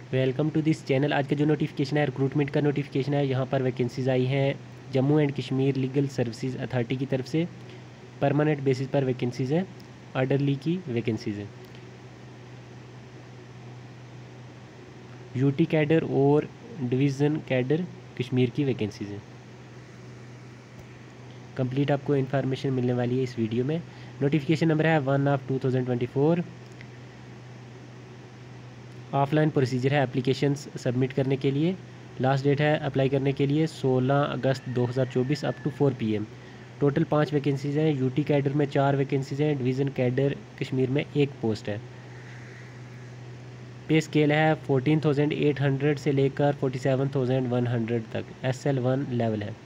Welcome to this channel. आज का जो नोटिफिकेशन है रिक्रूटमेंट का नोटिफिकेशन है। यहाँ पर वैकेंसीज आई हैं Jammu and Kashmir legal services authority की तरफ से। परमानेंट बेसिस पर वैकेंसीज़ हैं, ऑर्डरली की वैकेंसीज़ हैं। यूटी कैडर और डिवीज़न कैडर कश्मीर की वैकेंसीज़ हैं। कंप्लीट आपको इन्फॉर्मेशन मिलने वाली है इस वीडियो में। नोटिफिकेशन नंबर है 1/2024। ऑफलाइन प्रोसीजर है एप्लीकेशंस सबमिट करने के लिए। लास्ट डेट है अप्लाई करने के लिए 16 अगस्त 2024 up to 4 PM। Total 5 vacancies हैं। यूटी कैडर में 4 वैकेंसीज़ हैं। डिवीज़न कैडर कश्मीर में 1 पोस्ट है। पे स्केल है 14,800 से लेकर 47,100 तक। SL1 लेवल है।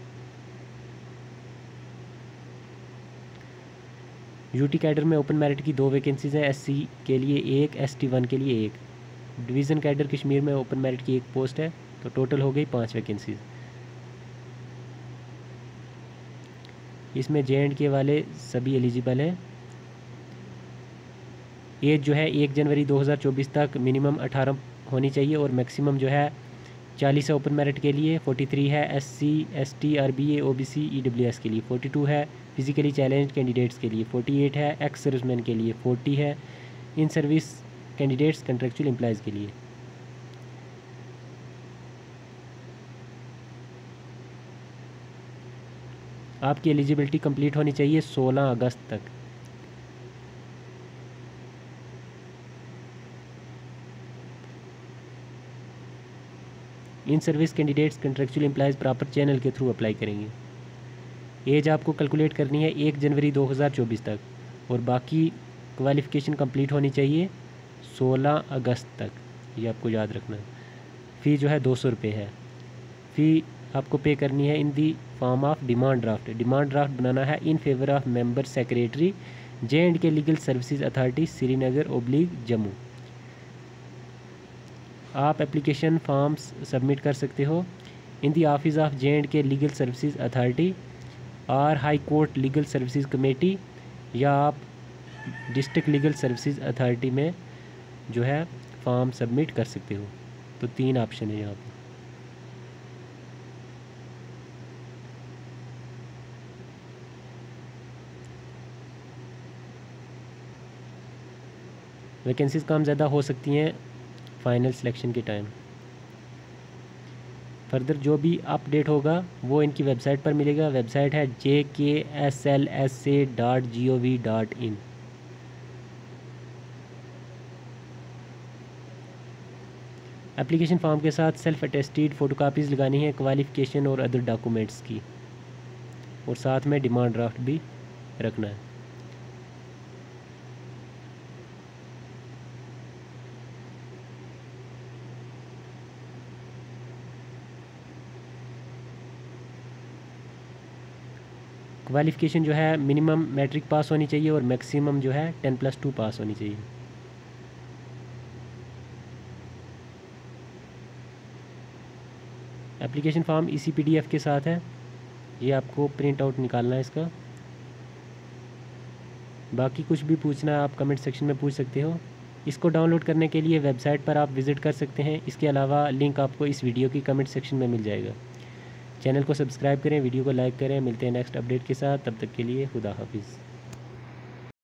यूटी कैडर में ओपन मेरिट की 2 वैकेंसीज़ हैं। SC के लिए 1, ST1 के लिए 1। डिवीज़न कैडर कश्मीर में ओपन मेरिट की 1 पोस्ट है, तो टोटल हो गई 5 वैकेंसीज़। इसमें J&K वाले सभी एलिजिबल हैं। एज जो है 1 जनवरी 2024 तक मिनिमम 18 होनी चाहिए और मैक्सिमम जो है 40 है ओपन मेरिट के लिए। 43 है SC, ST, RBA, OBC, EWS के लिए। 42 है फिजिकली चैलेंज्ड कैंडिडेट्स के लिए। 48 है एक्स सर्विसमैन के लिए। 40 है in service candidates contractual employees के लिए। आपकी एलिजिबिलिटी कंप्लीट होनी चाहिए 16 अगस्त तक। In service candidates contractual employees proper channel के थ्रू अप्लाई करेंगे। एज आपको कैलकुलेट करनी है 1 जनवरी 2024 तक और बाकी क्वालिफ़िकेशन कंप्लीट होनी चाहिए 16 अगस्त तक। ये आपको याद रखना है। फ़ी जो है 200 रुपये है। फ़ी आपको पे करनी है इन the form of demand draft. Demand draft बनाना है in favour of member secretary J&K legal services authority श्रीनगर/जम्मू। आप एप्लीकेशन फॉर्म्स सबमिट कर सकते हो इन the office of J&K legal services authority और high court legal services committee, या आप district legal services authority में जो है फॉर्म सबमिट कर सकते हो। तो 3 ऑप्शन है यहाँ पर। वैकेंसीज़ कम ज़्यादा हो सकती हैं फाइनल सिलेक्शन के टाइम। फर्दर जो भी अपडेट होगा वो इनकी वेबसाइट पर मिलेगा। वेबसाइट है jkslsa.gov.in। एप्लीकेशन फॉर्म के साथ सेल्फ अटेस्टेड फ़ोटोकॉपीज़ लगानी है क्वालिफ़िकेशन और अदर डॉक्यूमेंट्स की, और साथ में डिमांड ड्राफ्ट भी रखना है। क्वालिफ़िकेशन जो है मिनिमम मैट्रिक पास होनी चाहिए और मैक्सिमम जो है 10+2 पास होनी चाहिए। एप्लीकेशन फॉर्म इसी PDF के साथ है। ये आपको प्रिंट आउट निकालना है इसका। बाकी कुछ भी पूछना है आप कमेंट सेक्शन में पूछ सकते हो। इसको डाउनलोड करने के लिए वेबसाइट पर आप विज़िट कर सकते हैं। इसके अलावा लिंक आपको इस वीडियो की कमेंट सेक्शन में मिल जाएगा। चैनल को सब्सक्राइब करें, वीडियो को लाइक करें। मिलते हैं नेक्स्ट अपडेट के साथ, तब तक के लिए खुदा हाफिज़।